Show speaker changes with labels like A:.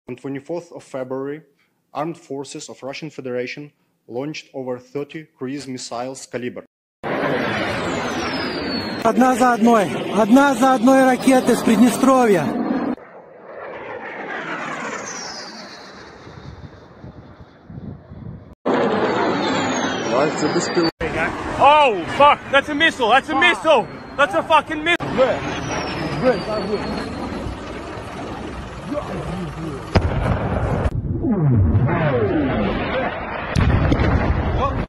A: On 24th of February, armed forces of Russian Federation launched over 30 cruise missiles Kalibr.
B: Одна за одной ракеты с Приднестровья.
C: Oh, fuck! That's a missile! That's a missile! That's a fucking missile!